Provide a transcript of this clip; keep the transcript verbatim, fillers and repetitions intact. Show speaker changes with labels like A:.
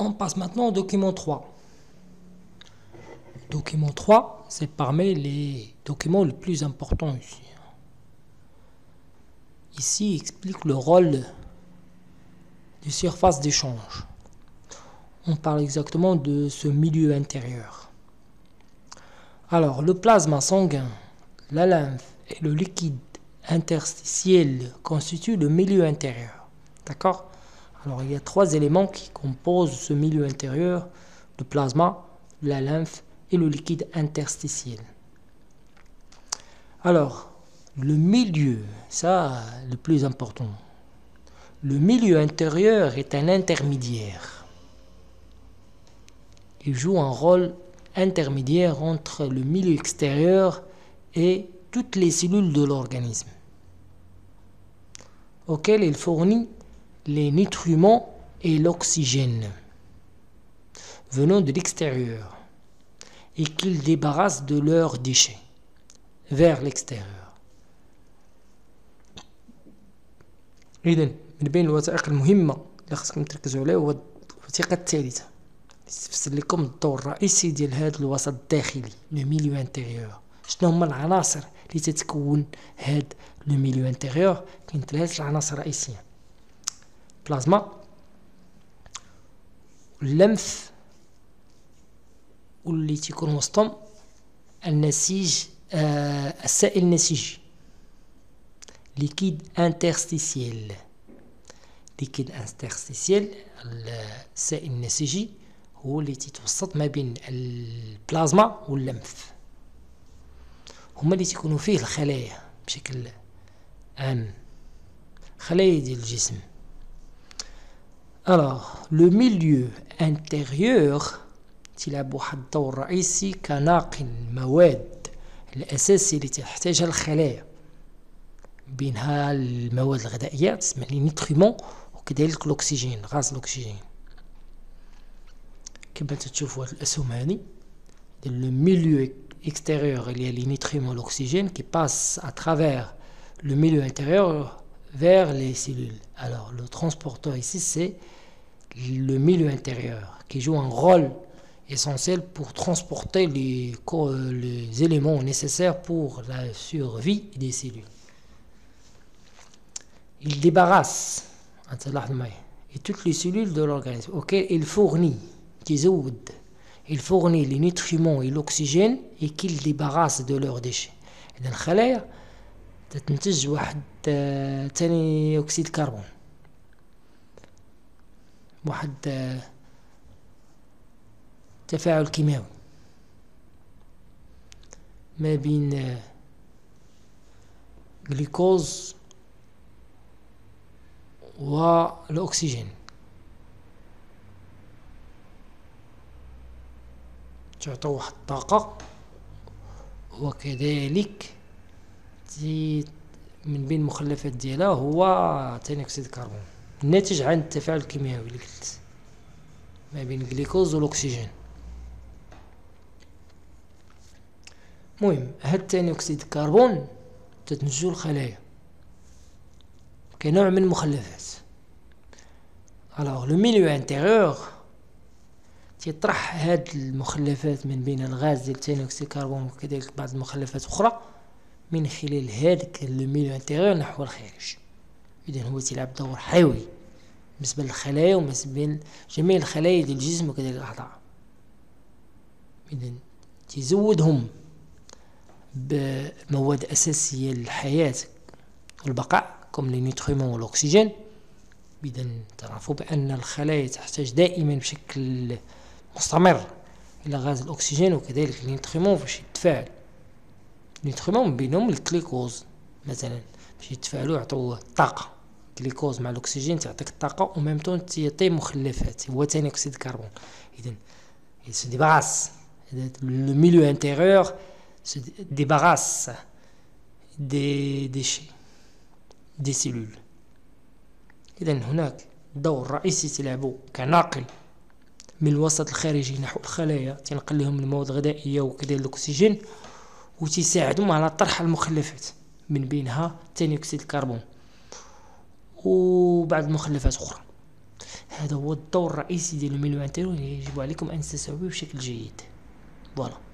A: On passe maintenant au document trois. Document trois, c'est parmi les documents les plus importants ici. Ici, il explique le rôle des surfaces d'échange. On parle exactement de ce milieu intérieur. Alors, le plasma sanguin, la lymphe et le liquide interstitiel constituent le milieu intérieur. D'accord ? Alors, il y a trois éléments qui composent ce milieu intérieur, le plasma, la lymphe et le liquide interstitiel. Alors, le milieu, ça, le plus important. Le milieu intérieur est un intermédiaire. Il joue un rôle intermédiaire entre le milieu extérieur et toutes les cellules de l'organisme, auxquelles il fournit les nutriments et l'oxygène venant de l'extérieur et qu'il débarrasse de leurs déchets vers l'extérieur. إذن من بين الوثائق المهمة اللي خصكم تركزوا عليها هو الوثيقة الثالثة تفسر لكم الدور الرئيسي ديال هذا الوسط الداخلي لو ميليو انتيريور. شنو هما العناصر اللي تتكون هذا لو ميليو انتيريور؟ كاين ثلاث عناصر رئيسية: بلازما واللمف واللي تيكون وسطهم النسيج آه السائل النسيجي ليكيد انترستيسيال. ليكيد انترستيسيال السائل النسيجي هو اللي تتوسط ما بين البلازما واللمف، هما اللي تيكونوا فيه الخلايا بشكل عام، خلايا ديال الجسم. Alors, le milieu intérieur تلعب واحد الدور رئيسي كناقل المواد الأساسية اللي تحتاجها الخلايا، بينها المواد الغذائية تسمى لي نيتريمون وكذلك الأكسجين، غاز الأكسجين. كما تشوفوا هاد الأسهم هادي ديال لو ميليو extérieur, il y a les nutriments, l'oxygène qui passe à travers le milieu intérieur vers les cellules. Alors, le transporteur ici, c'est le milieu intérieur qui joue un rôle essentiel pour transporter les, les éléments nécessaires pour la survie des cellules. Il débarrasse et toutes les cellules de l'organisme auxquelles il fournit, تزود il fournit les nutriments et l'oxygène et qu'il débarrasse de leurs déchets. إذا الخلايا تنتج واحد ثاني أكسيد الكربون، واحد تفاعل كيميائي ما بين جلوكوز والأكسجين، تعطي واحد الطاقة، وكذلك من بين المخلفات ديالها هو ثاني أكسيد الكربون الناتج عن التفاعل الكيميائي اللي قلت ما بين الجلوكوز والأكسجين. المهم هاد ثاني أكسيد الكربون تتنتجو الخلايا كنوع من المخلفات. alors le milieu intérieur تيطرح هاد المخلفات من بين الغاز ديال ثاني اكسيد الكربون وكذلك بعض المخلفات اخرى من خلال هذاك الميليو انتيريور نحو الخارج. اذا هو تيلعب دور حيوي بالنسبه للخلايا وبالنسبه لجميع الخلايا ديال الجسم وكذلك الاعضاء. اذا تيزودهم بمواد اساسيه للحياه والبقاء كم لي نيترومون والاكسجين. اذا تعرفوا بان الخلايا تحتاج دائما بشكل مستمر الى غاز الاكسجين وكذلك النيترومون باش يتفاعل. النيترومون بينهم الجليكوز مثلا باش يتفاعلوا يعطوا الطاقه. الجليكوز مع الاكسجين تعطيك الطاقه وميم طون تعطي مخلفات هو ثاني اكسيد الكربون. اذا il se débarrasse le milieu intérieur se débarrasse des déchets des cellules. إذا هناك دور رئيسي تلعبه كناقل من الوسط الخارجي نحو الخلايا، تنقل لهم المواد الغذائية وكذلك الأكسجين وتساعدهم على طرح المخلفات من بينها ثاني أكسيد الكربون وبعض المخلفات أخرى. هذا هو الدور الرئيسي ديال الميليو انترو، يجب عليكم ان تستوعبوه بشكل جيد. فوالا.